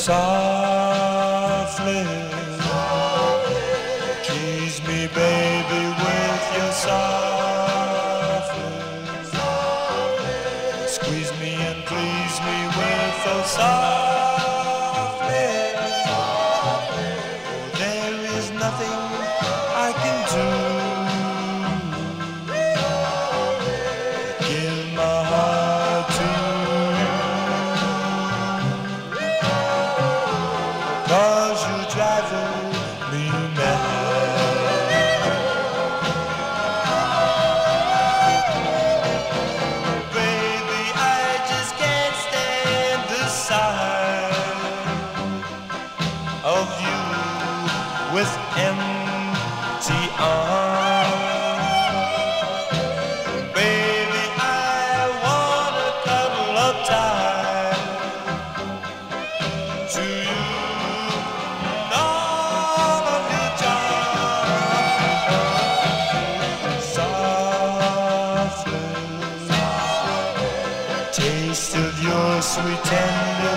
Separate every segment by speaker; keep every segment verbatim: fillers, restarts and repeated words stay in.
Speaker 1: softly. Tease me, baby, with your softness. Squeeze me and please me with those softness. Oh, there is nothing I can do. Give my heart to you, 'cause you're driving me mad. Baby, I just can't stand the sight of you with empty arms. Baby, I wanna cuddle up tight to you and all of your charms. Softly, taste of your sweet tender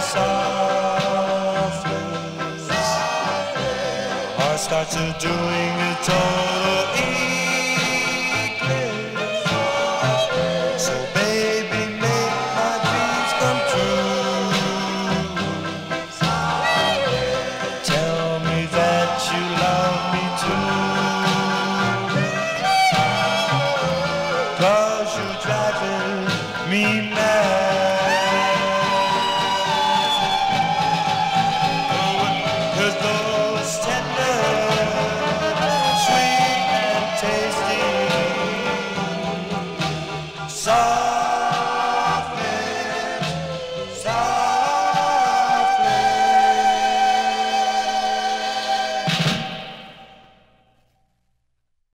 Speaker 1: softness. Heart starts a doing a total